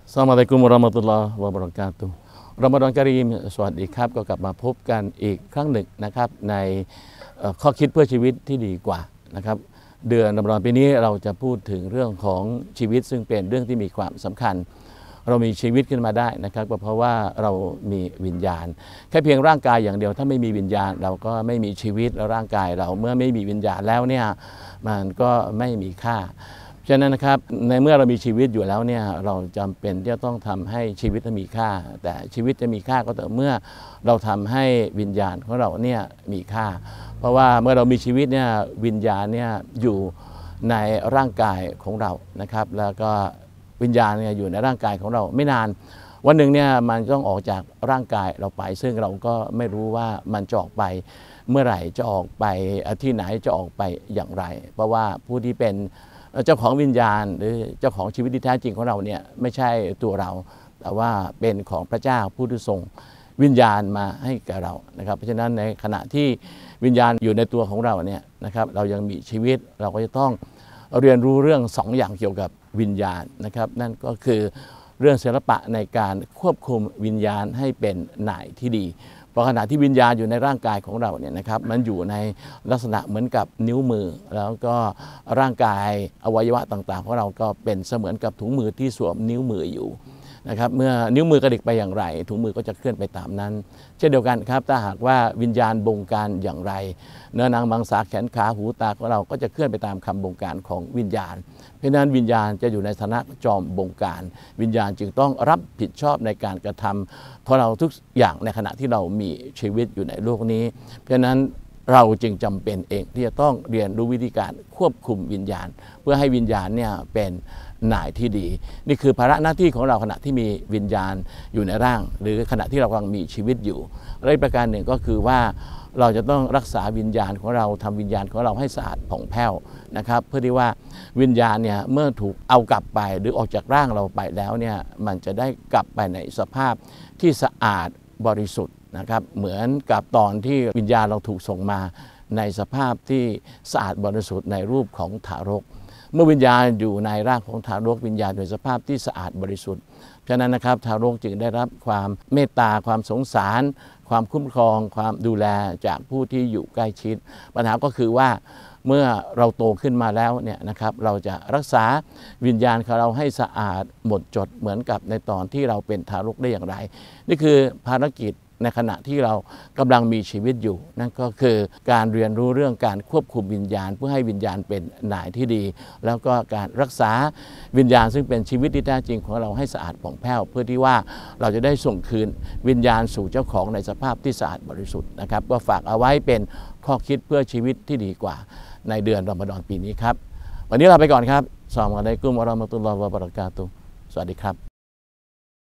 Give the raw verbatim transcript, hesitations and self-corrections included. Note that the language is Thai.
อัสสลามุอะลัยกุมวะเราะมะตุลลอฮ์วะบะเราะกาตุฮ์รอมฎอนกะรีมสวัสดีครับก็กลับมาพบกันอีกครั้งหนึ่งนะครับในข้อคิดเพื่อชีวิตที่ดีกว่านะครับเดือนรอมฎอนปีนี้เราจะพูดถึงเรื่องของชีวิตซึ่งเป็นเรื่องที่มีความสำคัญเรามีชีวิตขึ้นมาได้นะครับก็เพราะว่าเรามีวิญญาณแค่เพียงร่างกายอย่างเดียวถ้าไม่มีวิญญาณเราก็ไม่มีชีวิตแล้วร่างกายเราเมื่อไม่มีวิญญาณแล้วเนี่ยมันก็ไม่มีค่าฉะนั้นนะครับในเมื่อเรามีชีวิตอยู่แล้วเนี่ยเราจำเป็นที่จะต้องทำให้ชีวิตมีค่าแต่ชีวิตจะมีค่าก็ต่อเมื่อเราทำให้วิญญาณของเราเนี่ยมีค่าเพราะว่าเมื่อเรามีชีวิตเนี่ยวิญญาณเนี่ยอยู่ในร่างกายของเรานะครับแล้วก็วิญญาณเนี่ยอยู่ในร่างกายของเราไม่นานวันหนึ่งเนี่ยมันต้องออกจากร่างกายเราไปซึ่งเราก็ไม่รู้ว่ามันจะออกไปเมื่อไหร่จะออกไปที่ไหนจะออกไปอย่างไรเพราะว่าผู้ที่เป็นเจ้าของวิญญาณหรือเจ้าของชีวิตที่แท้จริงของเราเนี่ยไม่ใช่ตัวเราแต่ว่าเป็นของพระเจ้าผู้ที่ทรงวิญญาณมาให้แก่เรานะครับเพราะฉะนั้นในขณะที่วิญญาณอยู่ในตัวของเราเนี่ยนะครับเรายังมีชีวิตเราก็จะต้องเรียนรู้เรื่องสองอย่างเกี่ยวกับวิญญาณนะครับนั่นก็คือเรื่องศิลปะในการควบคุมวิญญาณให้เป็นนายที่ดีเพราะขณะที่วิญญาณอยู่ในร่างกายของเราเนี่ยนะครับมันอยู่ในลักษณะเหมือนกับนิ้วมือแล้วก็ร่างกายอวัยวะต่างๆของเราก็เป็นเสมือนกับถุงมือที่สวมนิ้วมืออยู่นะครับเมื่อนิ้วมือกระดิกไปอย่างไรถุงมือก็จะเคลื่อนไปตามนั้นเช่นเดียวกันครับถ้าหากว่าวิญญาณบงการอย่างไรเนื้อหนังมังสาแขนขาหูตาของเราก็จะเคลื่อนไปตามคำบงการของวิญญาณเพราะนั้นวิญญาณจะอยู่ในฐานะจอมบงการวิญญาณจึงต้องรับผิดชอบในการกระทำของเราทุกอย่างในขณะที่เรามีชีวิตอยู่ในโลกนี้เพราะนั้นเราจึงจำเป็นเองที่จะต้องเรียนรู้วิธีการควบคุมวิญญาณเพื่อให้วิญญาณเนี่ยเป็นนายที่ดีนี่คือภาระหน้าที่ของเราขณะที่มีวิญญาณอยู่ในร่างหรือขณะที่เรากำลังมีชีวิตอยู่และอีกประการหนึ่งก็คือว่าเราจะต้องรักษาวิญญาณของเราทำวิญญาณของเราให้สะอาดผ่องแผ้วนะครับเพื่อที่ว่าวิญญาณเนี่ยเมื่อถูกเอากลับไปหรือออกจากร่างเราไปแล้วเนี่ยมันจะได้กลับไปในสภาพที่สะอาดบริสุทธิ์นะครับเหมือนกับตอนที่วิญญาณเราถูกส่งมาในสภาพที่สะอาดบริสุทธิ์ในรูปของทารกเมื่อวิญญาณอยู่ในร่างของทารกวิญญาณอยู่ในสภาพที่สะอาดบริสุทธิ์ฉะนั้นนะครับทารกจึงได้รับความเมตตาความสงสารความคุ้มครองความดูแลจากผู้ที่อยู่ใกล้ชิดปัญหาก็คือว่าเมื่อเราโตขึ้นมาแล้วเนี่ยนะครับเราจะรักษาวิญญาณของเราให้สะอาดหมดจดเหมือนกับในตอนที่เราเป็นทารกได้อย่างไรนี่คือภารกิจในขณะที่เรากำลังมีชีวิตอยู่นั่นก็คือการเรียนรู้เรื่องการควบคุมวิญญาณเพื่อให้วิญญาณเป็นนายที่ดีแล้วก็การรักษาวิญญาณซึ่งเป็นชีวิตที่แท้จริงของเราให้สะอาดผ่องแผ้วเพื่อที่ว่าเราจะได้ส่งคืนวิญญาณสู่เจ้าของในสภาพที่สะอาดบริสุทธิ์นะครับก็ฝากเอาไว้เป็นข้อคิดเพื่อชีวิตที่ดีกว่าในเดือนรอมฎอนปีนี้ครับวันนี้ลาไปก่อนครับอัสสลามุอะลัยกุมวะเราะมะตุลลอฮ์วะบะเราะกาตุฮ์สวัสดีครับ